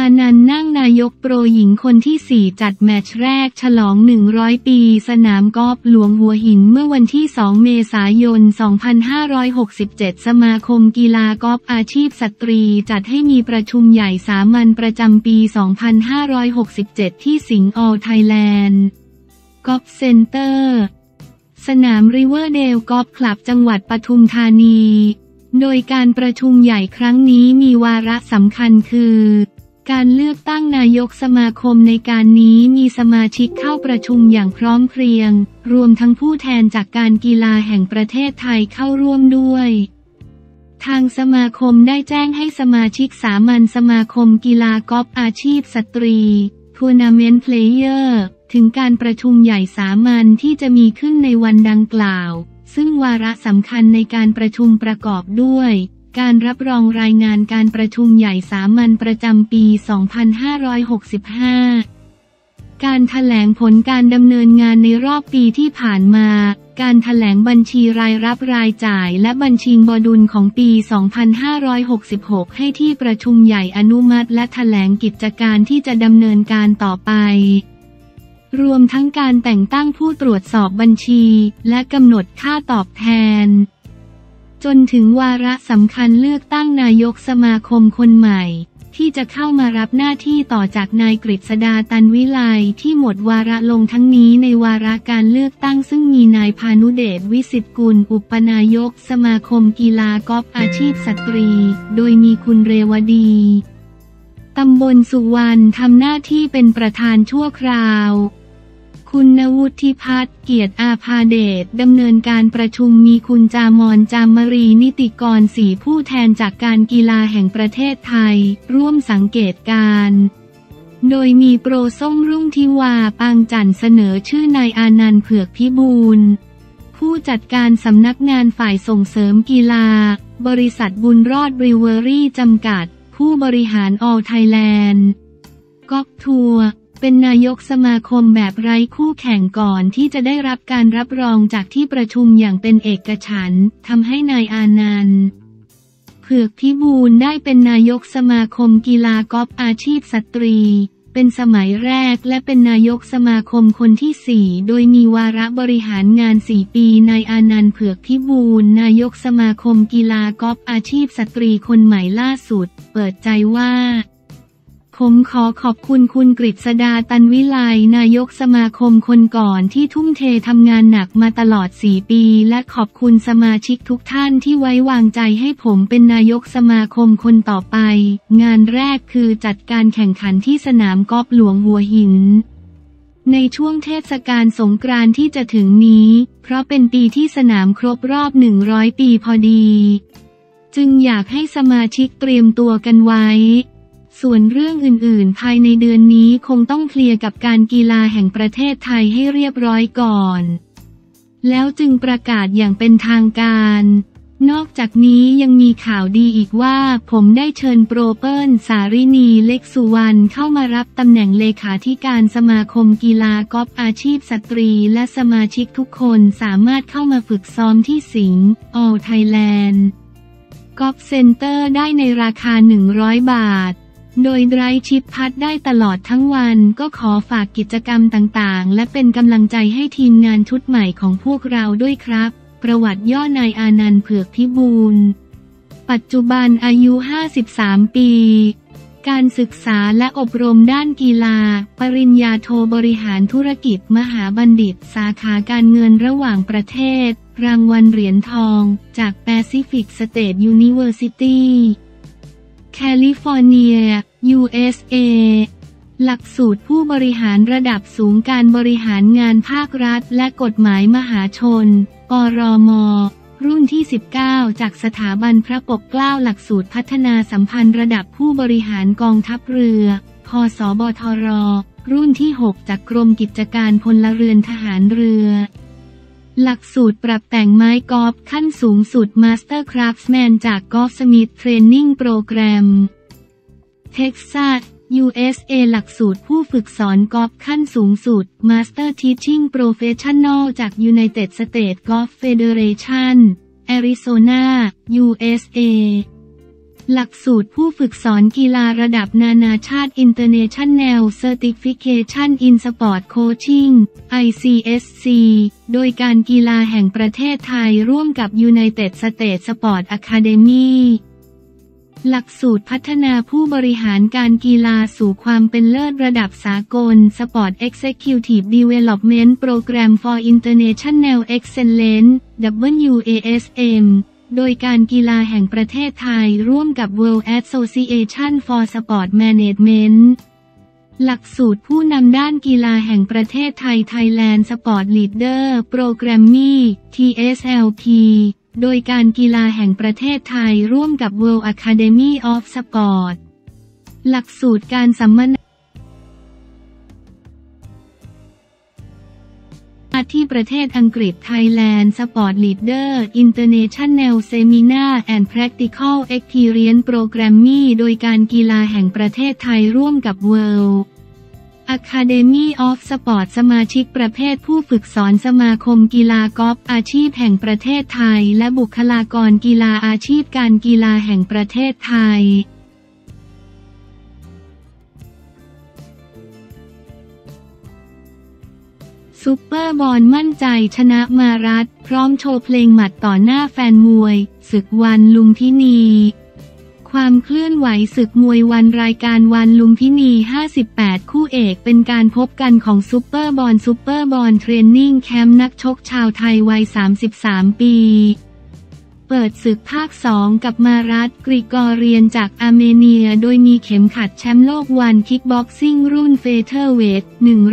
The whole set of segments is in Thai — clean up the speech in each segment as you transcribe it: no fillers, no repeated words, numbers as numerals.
อานันต์นั่งนายกโปรหญิงคนที่ 4จัดแมตช์แรกฉลอง100ปีสนามกอล์ฟหลวงหัวหินเมื่อวันที่2เมษายน2567สมาคมกีฬากอล์ฟอาชีพสตรีจัดให้มีประชุมใหญ่สามัญประจำปี2567ที่สิงห์ออลไทยแลนด์กอล์ฟเซ็นเตอร์สนามริเวอร์เดลกอล์ฟคลับจังหวัดปทุมธานีโดยการประชุมใหญ่ครั้งนี้มีวาระสำคัญคือการเลือกตั้งนายกสมาคมในการนี้มีสมาชิกเข้าประชุมอย่างพร้อมเพรียงรวมทั้งผู้แทนจากการกีฬาแห่งประเทศไทยเข้าร่วมด้วยทางสมาคมได้แจ้งให้สมาชิกสามัญสมาคมกีฬากอล์ฟอาชีพสตรี Tournament Player ถึงการประชุมใหญ่สามัญที่จะมีขึ้นในวันดังกล่าวซึ่งวาระสำคัญในการประชุมประกอบด้วยการรับรองรายงานการประชุมใหญ่สามัญประจำปี 2565 การแถลงผลการดำเนินงานในรอบปีที่ผ่านมาการแถลงบัญชีรายรับรายจ่ายและบัญชีบดุลของปี 2566 ให้ที่ประชุมใหญ่อนุมัติและแถลงกิจการที่จะดำเนินการต่อไปรวมทั้งการแต่งตั้งผู้ตรวจสอบบัญชีและกำหนดค่าตอบแทนจนถึงวาระสำคัญเลือกตั้งนายกสมาคมคนใหม่ที่จะเข้ามารับหน้าที่ต่อจากนายกฤษดาตันวิไลที่หมดวาระลงทั้งนี้ในวาระการเลือกตั้งซึ่งมีนายพานุเดชวิสิทธิ์กุลอุปนายกสมาคมกีฬากอล์ฟอาชีพสตรีโดยมีคุณเรวดีตำบลสุวรรณทำหน้าที่เป็นประธานชั่วคราวคุณณวุฒิพัฒน์เกียรติอาภาเดชดำเนินการประชุมมีคุณจามรจามรีนิติกร4ผู้แทนจากการกีฬาแห่งประเทศไทยร่วมสังเกตการณ์โดยมีโปรส้มรุ่งทิวาปางจันทร์เสนอชื่อนายอานันต์เผือกพิบูลผู้จัดการสำนักงานฝ่ายส่งเสริมกีฬาบริษัทบุญรอดบริเวอรี่จำกัดผู้บริหารออลไทยแลนด์กอล์ฟทัวร์เป็นนายกสมาคมแบบไร้คู่แข่งก่อนที่จะได้รับการรับรองจากที่ประชุมอย่างเป็นเอกฉันท์ทำให้นายอานันต์เผือกพิบูลได้เป็นนายกสมาคมกีฬากอล์ฟอาชีพสตรีเป็นสมัยแรกและเป็นนายกสมาคมคนที่ 4โดยมีวาระบริหารงาน4ปีนายอานันต์เผือกพิบูลนายกสมาคมกีฬากอล์ฟอาชีพสตรีคนใหม่ล่าสุดเปิดใจว่าผมขอขอบคุณคุณกฤษดาตันวิไลนายกสมาคมคนก่อนที่ทุ่มเททำงานหนักมาตลอด4ปีและขอบคุณสมาชิกทุกท่านที่ไว้วางใจให้ผมเป็นนายกสมาคมคนต่อไปงานแรกคือจัดการแข่งขันที่สนามกอล์ฟหลวงหัวหินในช่วงเทศกาลสงกรานต์ที่จะถึงนี้เพราะเป็นปีที่สนามครบรอบ100ปีพอดีจึงอยากให้สมาชิกเตรียมตัวกันไว้ส่วนเรื่องอื่นๆภายในเดือนนี้คงต้องเคลียร์กับการกีฬาแห่งประเทศไทยให้เรียบร้อยก่อนแล้วจึงประกาศอย่างเป็นทางการนอกจากนี้ยังมีข่าวดีอีกว่าผมได้เชิญโปรเปิ้ลสารินีเล็กสุวรรณเข้ามารับตำแหน่งเลขาธิการสมาคมกีฬากอล์ฟอาชีพสตรีและสมาชิกทุกคนสามารถเข้ามาฝึกซ้อมที่สิงห์ออลไทยแลนด์กอล์ฟเซ็นเตอร์ได้ในราคา100 บาทโดยไดรฟ์ชิปพัดได้ตลอดทั้งวันก็ขอฝากกิจกรรมต่างๆและเป็นกำลังใจให้ทีมงานชุดใหม่ของพวกเราด้วยครับประวัติย่อนายอานันต์เผือกพิบูลปัจจุบันอายุ53ปีการศึกษาและอบรมด้านกีฬาปริญญาโทบริหารธุรกิจมหาบัณฑิตสาขาการเงินระหว่างประเทศรางวัลเหรียญทองจาก Pacific State Universityแคลิฟอร์เนีย USA หลักสูตรผู้บริหารระดับสูงการบริหารงานภาครัฐและกฎหมายมหาชนปรม.รุ่นที่ 19จากสถาบันพระปกเกล้าหลักสูตรพัฒนาสัมพันธ์ระดับผู้บริหารกองทัพเรือพสบทรรุ่นที่ 6จากกรมกิจการพลเรือนทหารเรือหลักสูตรปรับแต่งไม้กอล์ฟขั้นสูงสุด Master Craftsman จาก Golf Smith Training Program เท็กซัส USA หลักสูตรผู้ฝึกสอนกอล์ฟขั้นสูงสุด Master Teaching Professional จาก United States Golf Federation แอริโซนา USA หลักสูตรผู้ฝึกสอนกีฬาระดับนานาชาติ International Certification in Sport Coaching ICSC โดยการกีฬาแห่งประเทศไทยร่วมกับ United States Sport Academy หลักสูตรพัฒนาผู้บริหารการกีฬาสู่ความเป็นเลิศระดับสากล Sport Executive Development Program for International Excellence WASM โดยการกีฬาแห่งประเทศไทยร่วมกับ World Association for Sport Management หลักสูตรผู้นำด้านกีฬาแห่งประเทศไทย Thailand Sport Leader Programme TSLP โดยการกีฬาแห่งประเทศไทยร่วมกับ World Academy of Sport หลักสูตรการสัมมนาที่ประเทศอังกฤษ Thailand Sport Leader International Seminar and Practical Experience Programme โดยการกีฬาแห่งประเทศไทยร่วมกับ World Academy of Sport สมาชิกประเภทผู้ฝึกสอนสมาคมกีฬากอล์ฟอาชีพแห่งประเทศไทยและบุคลากรกีฬาอาชีพการกีฬาแห่งประเทศไทยซุปเปอร์บอลมั่นใจชนะมารัฐพร้อมโชว์เพลงหมัดต่อหน้าแฟนมวยศึกวันลุมพินีความเคลื่อนไหวศึกมวยวันรายการวันลุมพินี58คู่เอกเป็นการพบกันของซุปเปอร์บอลเทรนนิ่งแคมป์นักชกชาวไทยวัย33ปีเปิดศึกภาค 2 กับมารัฐกริกอเรียนจากอาร์เมเนียโดยมีเข็มขัดแชมป์โลกวันคิกบ็อกซิ่งรุ่นเฟเธอร์เวท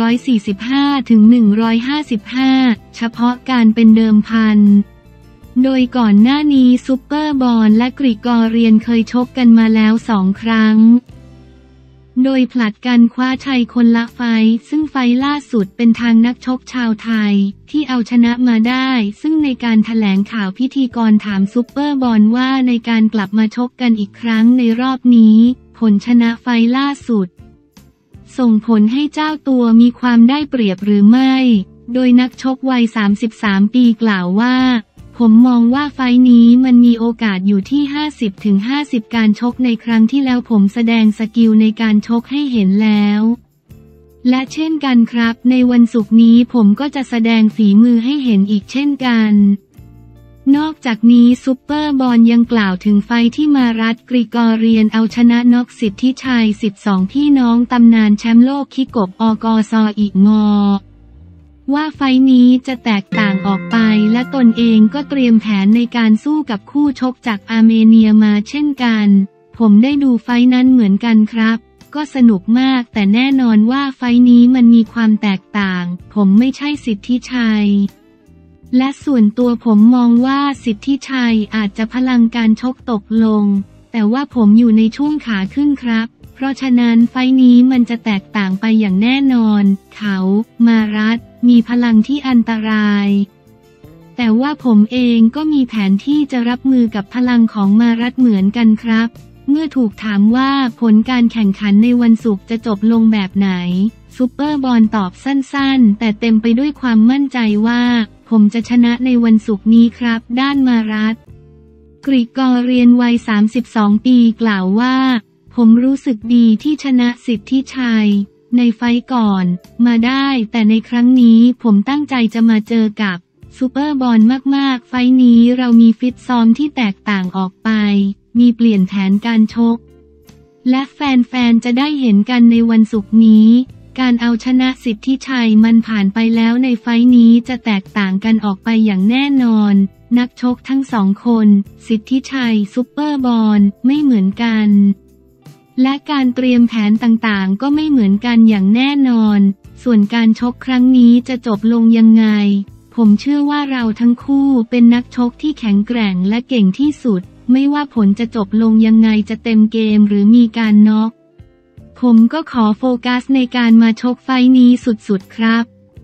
145-155 เฉพาะการเป็นเดิมพันโดยก่อนหน้านี้ซุปเปอร์บอลและกริกอเรียนเคยชกกันมาแล้ว2 ครั้งโดยผลัดกันคว้าชัยคนละไฟท์ซึ่งไฟท์ล่าสุดเป็นทางนักชกชาวไทยที่เอาชนะมาได้ซึ่งในการแถลงข่าวพิธีกรถามซุปเปอร์บอลว่าในการกลับมาชกกันอีกครั้งในรอบนี้ผลชนะไฟท์ล่าสุดส่งผลให้เจ้าตัวมีความได้เปรียบหรือไม่โดยนักชกวัย33ปีกล่าวว่าผมมองว่าไฟท์นี้มันมีโอกาสอยู่ที่ 50-50 การชกในครั้งที่แล้วผมแสดงสกิลในการชกให้เห็นแล้วและเช่นกันครับในวันศุกร์นี้ผมก็จะแสดงฝีมือให้เห็นอีกเช่นกันนอกจากนี้ซุปเปอร์บอลยังกล่าวถึงไฟท์ที่มารัฐกริกอเรียนเอาชนะน็อกสิทธิชัย12พี่น้องตำนานแชมป์โลกคิกบอกซอีกงอว่าไฟท์นี้จะแตกต่างออกไปและตนเองก็เตรียมแผนในการสู้กับคู่ชกจากอาร์เมเนียมาเช่นกันผมได้ดูไฟท์นั้นเหมือนกันครับก็สนุกมากแต่แน่นอนว่าไฟท์นี้มันมีความแตกต่างผมไม่ใช่สิทธิชัยและส่วนตัวผมมองว่าสิทธิชัยอาจจะพลังการชกตกลงแต่ว่าผมอยู่ในช่วงขาขึ้นครับเพราะฉะนั้นไฟท์นี้มันจะแตกต่างไปอย่างแน่นอนเขามารัฐมีพลังที่อันตรายแต่ว่าผมเองก็มีแผนที่จะรับมือกับพลังของมารัฐเหมือนกันครับเมื่อถูกถามว่าผลการแข่งขันในวันศุกร์จะจบลงแบบไหนซุปเปอร์บอลตอบสั้นๆแต่เต็มไปด้วยความมั่นใจว่าผมจะชนะในวันศุกร์นี้ครับด้านมารัฐกริกอเรียนวัย32ปีกล่าวว่าผมรู้สึกดีที่ชนะสิทธิชัยในไฟท์ก่อนมาได้แต่ในครั้งนี้ผมตั้งใจจะมาเจอกับซูเปอร์บอลมากๆไฟท์นี้เรามีฟิตซ้อมที่แตกต่างออกไปมีเปลี่ยนแผนการชกและแฟนๆจะได้เห็นกันในวันศุกร์นี้การเอาชนะสิทธิชัยมันผ่านไปแล้วในไฟท์นี้จะแตกต่างกันออกไปอย่างแน่นอนนักชกทั้ง2 คนสิทธิชัยซุปเปอร์บอลไม่เหมือนกันและการเตรียมแผนต่างๆก็ไม่เหมือนกันอย่างแน่นอนส่วนการชกครั้งนี้จะจบลงยังไงผมเชื่อว่าเราทั้งคู่เป็นนักชกที่แข็งแกร่งและเก่งที่สุดไม่ว่าผลจะจบลงยังไงจะเต็มเกมหรือมีการน็อกผมก็ขอโฟกัสในการมาชกไฟท์นี้สุดๆครับ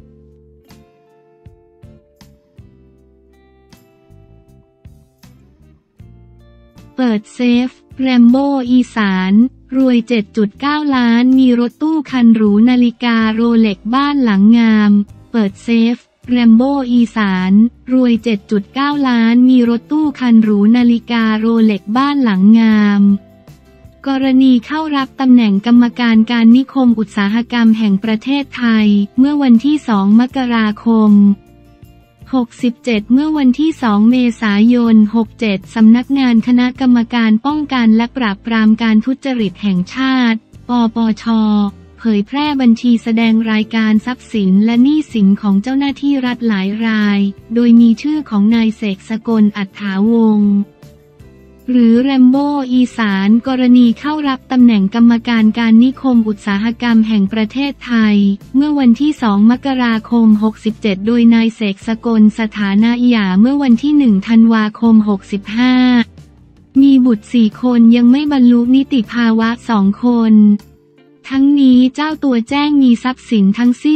เปิดเซฟแรมโบ้อีสานรวย 7.9 ล้านมีรถตู้คันหรูนาฬิกาโรเล็กบ้านหลังงามเปิดเซฟแรมโบ้อีสานรวย 7.9 ล้านมีรถตู้คันหรูนาฬิกาโรเล็กบ้านหลังงามกรณีเข้ารับตำแหน่งกรรมการการนิคมอุตสาหกรรมแห่งประเทศไทยเมื่อวันที่ 2 มกราคม 67 เมื่อวันที่ 2 เมษายน 67 สำนักงานคณะกรรมการป้องกันและปราบปรามการทุจริตแห่งชาติ ปปช.เผยแพร่บัญชีแสดงรายการทรัพย์สินและหนี้สินของเจ้าหน้าที่รัฐหลายราย โดยมีชื่อของนายเสกสกล อัฏฐาวงศ์หรือแรมโบ้อีสานกรณีเข้ารับตำแหน่งกรรมการการนิคมอุตสาหกรรมแห่งประเทศไทยเมื่อวันที่ 2 มกราคม 67 โดยนายเสกสกลสถานะหย่าเมื่อวันที่ 1 ธันวาคม 65 มีบุตร 4 คนยังไม่บรรลุนิติภาวะ 2 คนทั้งนี้เจ้าตัวแจ้งมีทรัพย์สินทั้งสิ้น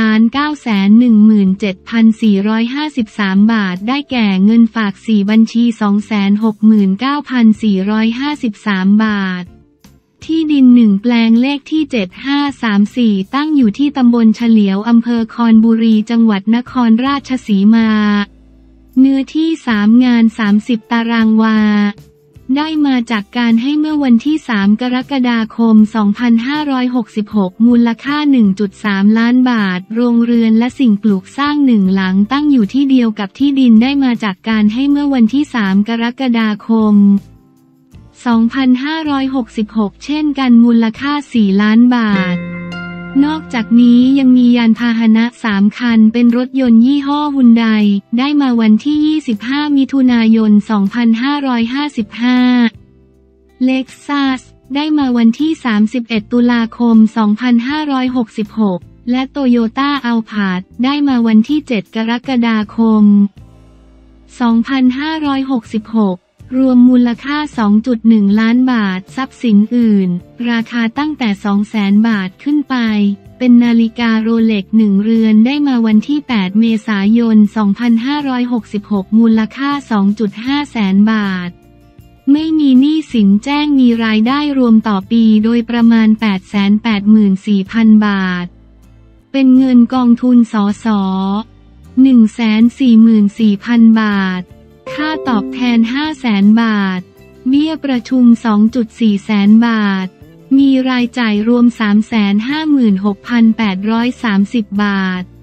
7,917,453 บาทได้แก่เงินฝาก 4 บัญชี 269,453 บาทที่ดิน1 แปลงเลขที่ 7534 ตั้งอยู่ที่ตำบลเฉลียวอำเภอคอนบุรีจังหวัดนครราชสีมาเนื้อที่ 3 งาน 30 ตารางวาได้มาจากการให้เมื่อวันที่ 3 กรกฎาคม 2566 มูลค่า 1.3 ล้านบาทโรงเรือนและสิ่งปลูกสร้าง1 หลังตั้งอยู่ที่เดียวกับที่ดินได้มาจากการให้เมื่อวันที่ 3 กรกฎาคม 2566 เช่นกันมูลค่า 4 ล้านบาทนอกจากนี้ยังมียานพาหนะ 3 คันเป็นรถยนต์ยี่ห้อฮุนไดได้มาวันที่ 25 มิถุนายน 2555 เล็กซัสได้มาวันที่ 31 ตุลาคม 2566 และโตโยต้าอัลพาร์ดได้มาวันที่ 7 กรกฎาคม 2566รวมมูลค่า 2.1 ล้านบาททรัพย์สินอื่นราคาตั้งแต่ 200,000 บาทขึ้นไปเป็นนาฬิกาโรเล็ก1 เรือนได้มาวันที่ 8 เมษายน 2566 มูลค่า 2.5 แสนบาทไม่มีหนี้สินแจ้งมีรายได้รวมต่อปีโดยประมาณ 884,000 บาทเป็นเงินกองทุนสส. 144,000 บาทค่าตอบแทน 500,000 บาทเบี้ยประชุม 2.4 แสนบาทมีรายจ่ายรวม 356,830 บาท